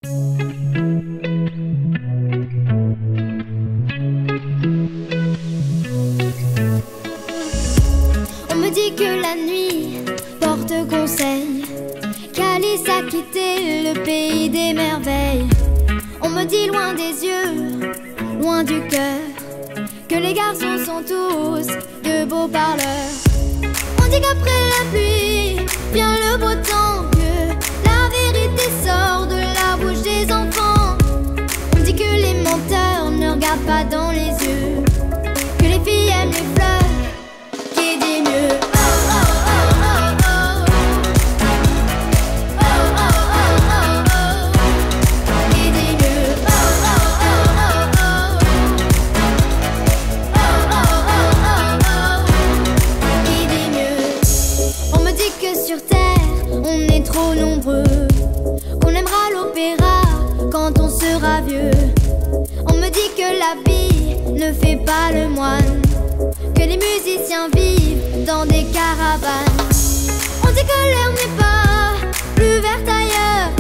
On me dit que la nuit porte conseil, qu'Alice a quitté le pays des merveilles. On me dit loin des yeux, loin du cœur, que les garçons sont tous de beaux parleurs. On dit qu'après la pluie vient le beau temps, que la vérité sort de la bouche des enfants. On dit que les menteurs ne regardent pas dans les yeux, que les filles aiment les fleurs, qui dit mieux. Sur terre, on est trop nombreux, qu'on aimera l'opéra quand on sera vieux. On me dit que la vie ne fait pas le moine, que les musiciens vivent dans des caravanes. On dit que l'herbe n'est pas plus verte ailleurs,